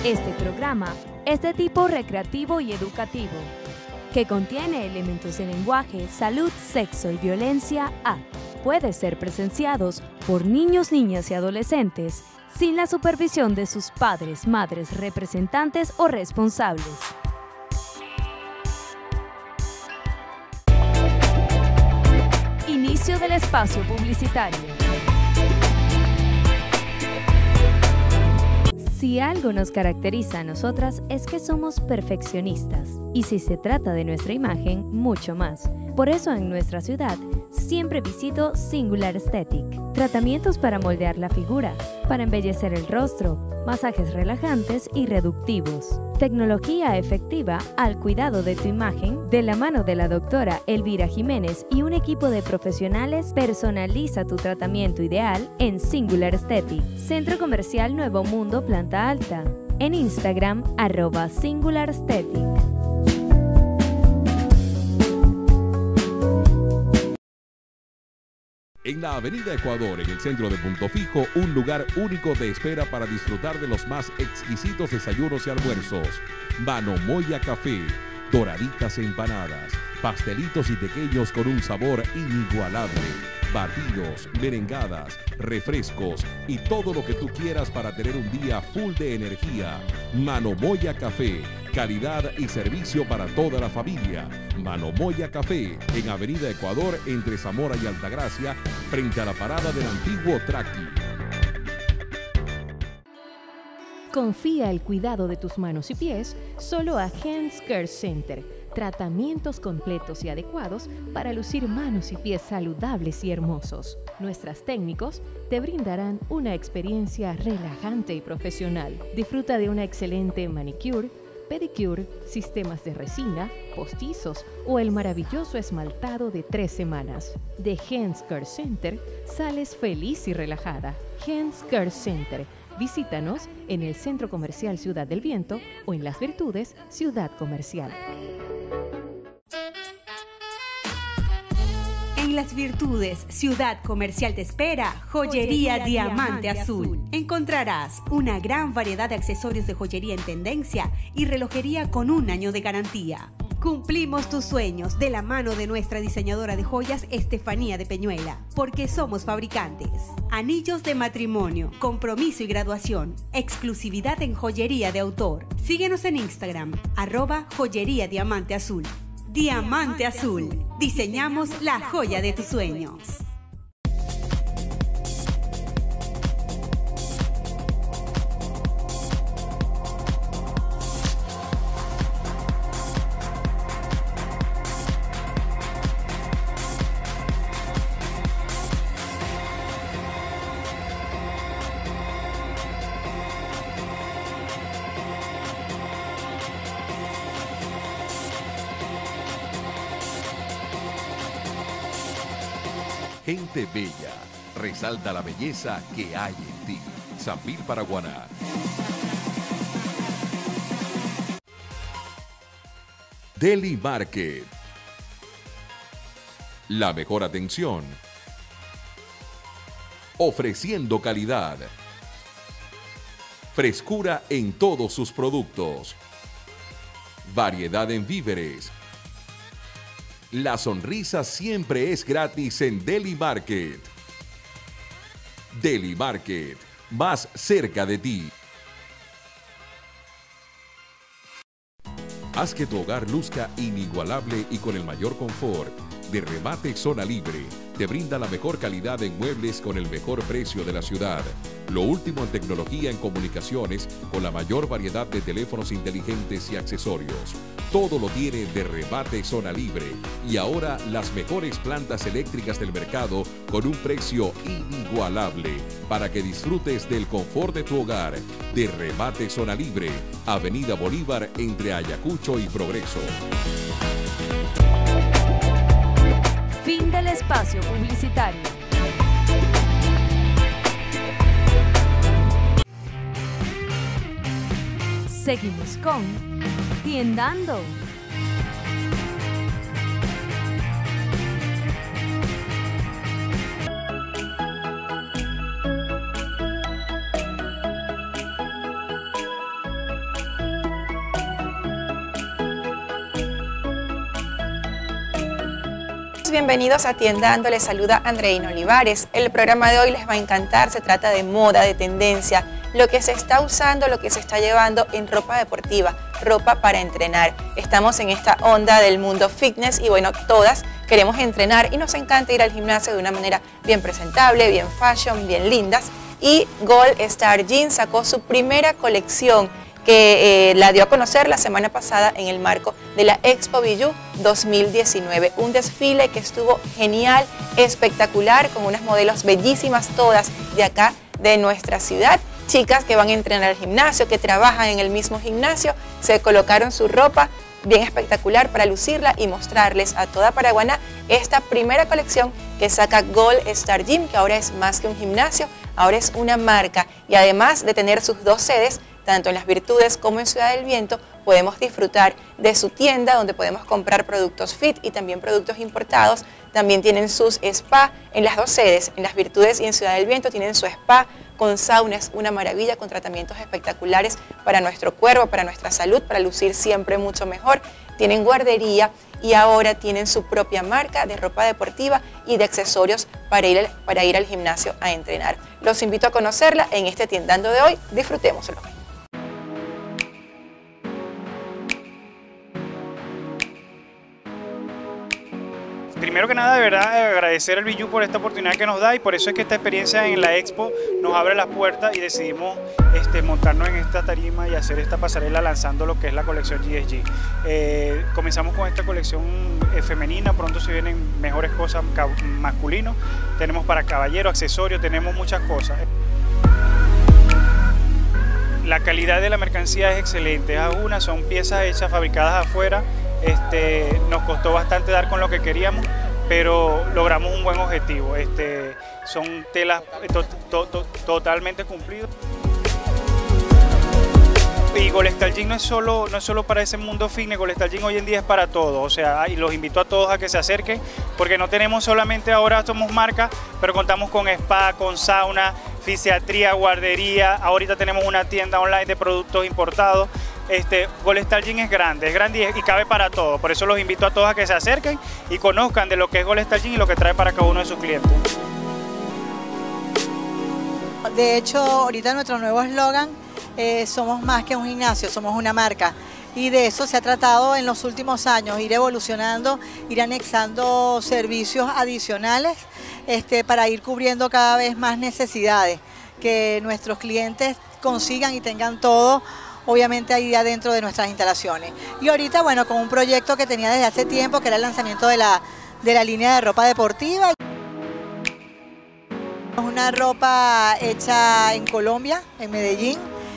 Este programa es de tipo recreativo y educativo, que contiene elementos de lenguaje, salud, sexo y violencia A. Puede ser presenciados por niños, niñas y adolescentes sin la supervisión de sus padres, madres, representantes o responsables. Inicio del espacio publicitario. Si algo nos caracteriza a nosotras es que somos perfeccionistas y si se trata de nuestra imagen, mucho más. Por eso en nuestra ciudad siempre visito Singular Aesthetic. Tratamientos para moldear la figura, para embellecer el rostro, masajes relajantes y reductivos. Tecnología efectiva al cuidado de tu imagen, de la mano de la doctora Elvira Jiménez y un equipo de profesionales. Personaliza tu tratamiento ideal en Singular Aesthetic. Centro Comercial Nuevo Mundo, Planta Alta. En Instagram, @Singular Aesthetic. En la Avenida Ecuador, en el centro de Punto Fijo, un lugar único te espera para disfrutar de los más exquisitos desayunos y almuerzos. Mano Moya Café, doraditas empanadas, pastelitos y tequeños con un sabor inigualable, batidos, merengadas, refrescos y todo lo que tú quieras para tener un día full de energía. Mano Moya Café, calidad y servicio para toda la familia. Mano Moya Café, en Avenida Ecuador, entre Zamora y Altagracia, frente a la parada del antiguo Traqui. Confía el cuidado de tus manos y pies solo a Hands Care Center. Tratamientos completos y adecuados para lucir manos y pies saludables y hermosos. Nuestros técnicos te brindarán una experiencia relajante y profesional. Disfruta de una excelente manicure, pedicure, sistemas de resina, postizos o el maravilloso esmaltado de 3 semanas. De Hands Care Center sales feliz y relajada. Hands Care Center. Visítanos en el Centro Comercial Ciudad del Viento o en Las Virtudes, Ciudad Comercial. En Las Virtudes, Ciudad Comercial te espera Joyería Diamante Azul. Encontrarás una gran variedad de accesorios de joyería en tendencia y relojería con 1 año de garantía. Cumplimos tus sueños de la mano de nuestra diseñadora de joyas Estefanía de Peñuela, porque somos fabricantes. Anillos de matrimonio, compromiso y graduación, exclusividad en joyería de autor. Síguenos en Instagram, @Joyería Diamante Azul. Diamante Azul. Diseñamos la joya de tus sueños. Gente bella, resalta la belleza que hay en ti. Sambil Paraguaná. Deli Market. La mejor atención. Ofreciendo calidad. Frescura en todos sus productos. Variedad en víveres. La sonrisa siempre es gratis en Deli Market. Deli Market, más cerca de ti. Haz que tu hogar luzca inigualable y con el mayor confort. De Remate Zona Libre te brinda la mejor calidad en muebles con el mejor precio de la ciudad. Lo último en tecnología en comunicaciones con la mayor variedad de teléfonos inteligentes y accesorios. Todo lo tiene De Remate Zona Libre. Y ahora las mejores plantas eléctricas del mercado con un precio inigualable para que disfrutes del confort de tu hogar. De Remate Zona Libre, Avenida Bolívar entre Ayacucho y Progreso. Fin del espacio publicitario. Seguimos con Tiendando. bienvenidos a Tiendando, les saluda Andreina Olivares. El programa de hoy les va a encantar, se trata de moda, de tendencia, lo que se está usando, lo que se está llevando en ropa deportiva, ropa para entrenar. Estamos en esta onda del mundo fitness y bueno, todas queremos entrenar y nos encanta ir al gimnasio de una manera bien presentable, bien fashion, bien lindas. Y Gold Star Jeans sacó su primera colección que la dio a conocer la semana pasada en el marco de la Expo Bijou 2019. Un desfile que estuvo genial, espectacular, con unas modelos bellísimas todas de acá, de nuestra ciudad. Chicas que van a entrenar al gimnasio, que trabajan en el mismo gimnasio, se colocaron su ropa bien espectacular para lucirla y mostrarles a toda Paraguaná esta primera colección que saca Gold Star Gym, que ahora es más que un gimnasio, ahora es una marca, y además de tener sus dos sedes, tanto en Las Virtudes como en Ciudad del Viento, podemos disfrutar de su tienda donde podemos comprar productos fit y también productos importados. También tienen sus spa en las dos sedes, en Las Virtudes y en Ciudad del Viento tienen su spa con saunas, una maravilla, con tratamientos espectaculares para nuestro cuerpo, para nuestra salud, para lucir siempre mucho mejor. Tienen guardería y ahora tienen su propia marca de ropa deportiva y de accesorios para ir al gimnasio a entrenar. Los invito a conocerla en este Tiendando de hoy. Disfrutémoslo. Primero que nada, de verdad, agradecer al Bijou por esta oportunidad que nos da, y por eso es que esta experiencia en la Expo nos abre las puertas y decidimos montarnos en esta tarima y hacer esta pasarela lanzando lo que es la colección GSG. Comenzamos con esta colección femenina, pronto se vienen mejores cosas masculinos, tenemos para caballero, accesorios, tenemos muchas cosas. La calidad de la mercancía es excelente, son piezas hechas, fabricadas afuera. Nos costó bastante dar con lo que queríamos, pero logramos un buen objetivo. Son telas totalmente cumplidas. Y Gold Star Jeans no es solo para ese mundo fitness, Gold Star Jeans hoy en día es para todo. O sea, y los invito a todos a que se acerquen, porque no tenemos solamente, ahora somos marca, pero contamos con spa, con sauna, fisiatría, guardería. Ahorita tenemos una tienda online de productos importados. Gold Star Jeans es grande y cabe para todo. Por eso los invito a todos a que se acerquen y conozcan de lo que es Gold Star Jeans y lo que trae para cada uno de sus clientes. De hecho, ahorita nuestro nuevo eslogan, somos más que un gimnasio, somos una marca. Y de eso se ha tratado en los últimos años, ir evolucionando, ir anexando servicios adicionales para ir cubriendo cada vez más necesidades, que nuestros clientes consigan y tengan todo, obviamente ahí adentro de nuestras instalaciones. Y ahorita, bueno, con un proyecto que tenía desde hace tiempo, que era el lanzamiento de la línea de ropa deportiva. Es una ropa hecha en Colombia, en Medellín.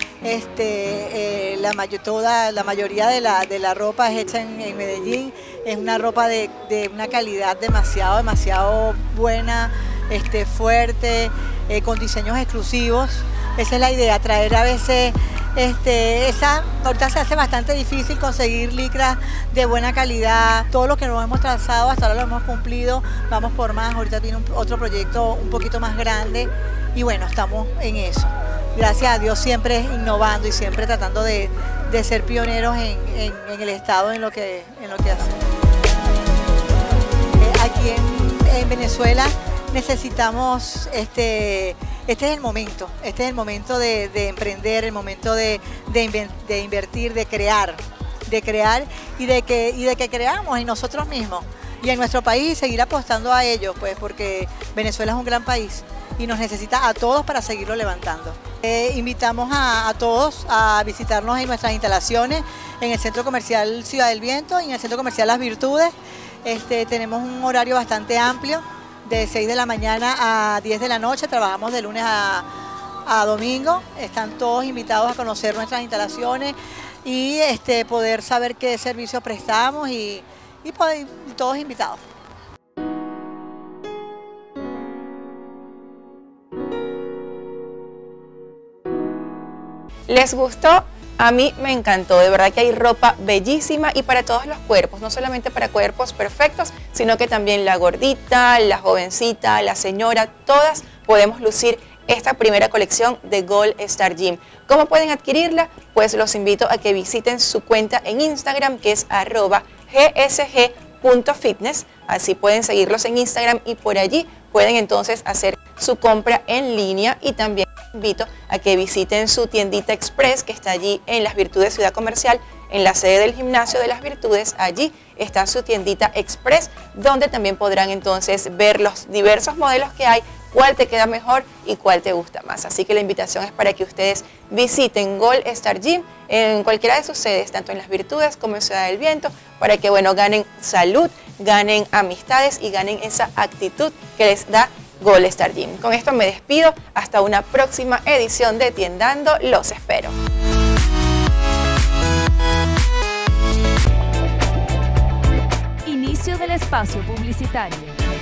La mayoría de la ropa es hecha en Medellín. Es una ropa de una calidad demasiado buena, fuerte, con diseños exclusivos. Esa es la idea, traer a veces, ahorita se hace bastante difícil conseguir licras de buena calidad. Todo lo que nos hemos trazado hasta ahora lo hemos cumplido, vamos por más. Ahorita tiene otro proyecto un poquito más grande y bueno, estamos en eso. Gracias a Dios, siempre innovando y siempre tratando de ser pioneros en el estado en lo que hacemos. Aquí en Venezuela necesitamos, este es el momento de emprender, el momento de invertir, de crear y de que creamos en nosotros mismos y en nuestro país y seguir apostando a ello, pues porque Venezuela es un gran país y nos necesita a todos para seguirlo levantando. Invitamos a todos a visitarnos en nuestras instalaciones en el Centro Comercial Ciudad del Viento y en el Centro Comercial Las Virtudes. Tenemos un horario bastante amplio, de 6 de la mañana a 10 de la noche, trabajamos de lunes a domingo. Están todos invitados a conocer nuestras instalaciones y poder saber qué servicios prestamos y todos invitados. ¿Les gustó? A mí me encantó, de verdad que hay ropa bellísima y para todos los cuerpos, no solamente para cuerpos perfectos, sino que también la gordita, la jovencita, la señora, todas podemos lucir esta primera colección de Gold Star Gym. ¿Cómo pueden adquirirla? Pues los invito a que visiten su cuenta en Instagram, que es @gsg.fitness. Así pueden seguirlos en Instagram y por allí pueden entonces hacer su compra en línea, y también les invito a que visiten su tiendita Express que está allí en Las Virtudes Ciudad Comercial, en la sede del Gimnasio de Las Virtudes. Allí está su tiendita Express, donde también podrán entonces ver los diversos modelos que hay, cuál te queda mejor y cuál te gusta más. Así que la invitación es para que ustedes visiten Gold Star Gym en cualquiera de sus sedes, tanto en Las Virtudes como en Ciudad del Viento, para que ganen salud, ganen amistades y ganen esa actitud que les da Gold Star Gym. Con esto me despido, hasta una próxima edición de Tiendando, los espero. Inicio del espacio publicitario.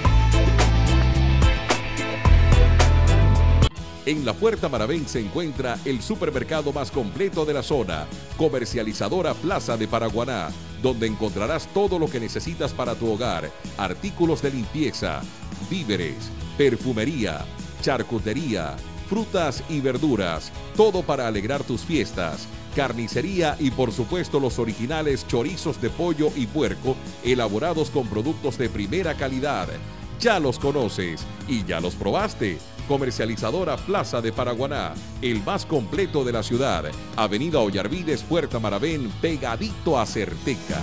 En la Puerta Maravén se encuentra el supermercado más completo de la zona, Comercializadora Plaza de Paraguaná, donde encontrarás todo lo que necesitas para tu hogar, artículos de limpieza, víveres, perfumería, charcutería, frutas y verduras, todo para alegrar tus fiestas, carnicería y por supuesto los originales chorizos de pollo y puerco elaborados con productos de primera calidad. Ya los conoces y ya los probaste. Comercializadora Plaza de Paraguaná, el más completo de la ciudad. Avenida Ollarvides, Puerta Maravén, pegadito a Certeca.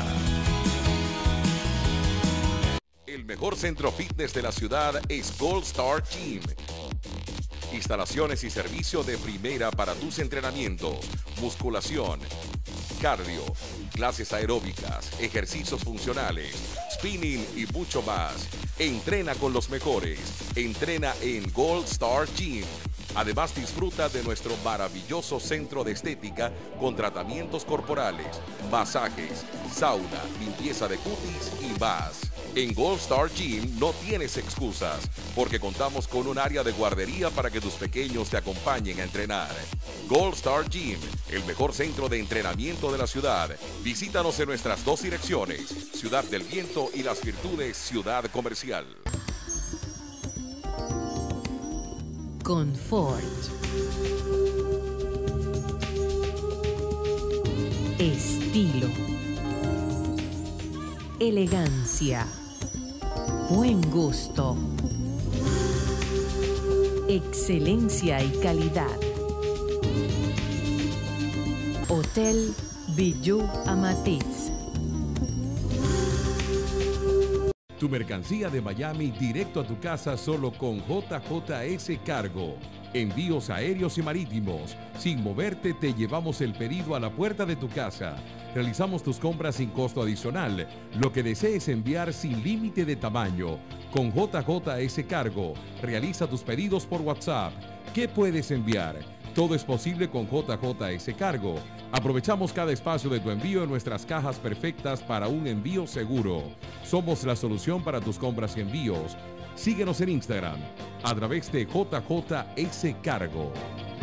El mejor centro fitness de la ciudad es Gold Star Gym. Instalaciones y servicio de primera para tus entrenamientos, musculación, cardio, clases aeróbicas, ejercicios funcionales, spinning y mucho más. Entrena con los mejores. Entrena en Gold Star Gym. Además, disfruta de nuestro maravilloso centro de estética con tratamientos corporales, masajes, sauna, limpieza de cutis y más. En Gold Star Gym no tienes excusas, porque contamos con un área de guardería para que tus pequeños te acompañen a entrenar. Gold Star Gym, el mejor centro de entrenamiento de la ciudad. Visítanos en nuestras dos direcciones, Ciudad del Viento y Las Virtudes, Ciudad Comercial. Confort. Estilo. Elegancia. Buen gusto. Excelencia y calidad. Hotel Bijou Amatiz. Tu mercancía de Miami directo a tu casa solo con JJS Cargo. Envíos aéreos y marítimos. Sin moverte te llevamos el pedido a la puerta de tu casa. Realizamos tus compras sin costo adicional. Lo que desees enviar sin límite de tamaño. Con JJS Cargo. Realiza tus pedidos por WhatsApp. ¿Qué puedes enviar? Todo es posible con JJS Cargo. Aprovechamos cada espacio de tu envío en nuestras cajas perfectas para un envío seguro. Somos la solución para tus compras y envíos. Síguenos en Instagram a través de JJS Cargo.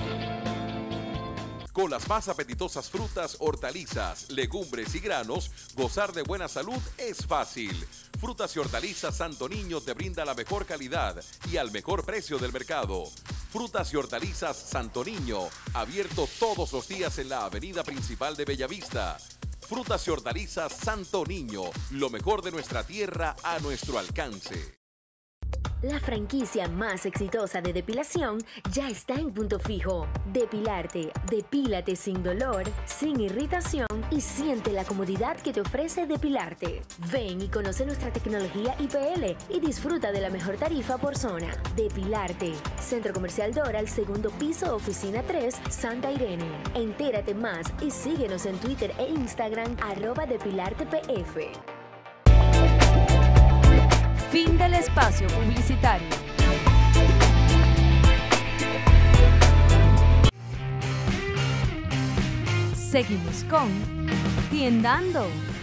Con las más apetitosas frutas, hortalizas, legumbres y granos, gozar de buena salud es fácil. Frutas y Hortalizas Santo Niño te brinda la mejor calidad y al mejor precio del mercado. Frutas y Hortalizas Santo Niño, abierto todos los días en la avenida principal de Bellavista. Frutas y Hortalizas Santo Niño, lo mejor de nuestra tierra a nuestro alcance. La franquicia más exitosa de depilación ya está en Punto Fijo. Depilarte, depílate sin dolor, sin irritación y siente la comodidad que te ofrece depilarte. Ven y conoce nuestra tecnología IPL y disfruta de la mejor tarifa por zona. Depilarte. Centro Comercial Doral, segundo piso, oficina 3, Santa Irene. Entérate más y síguenos en Twitter e Instagram @depilartepf. Fin del espacio publicitario. Seguimos con Tiendando.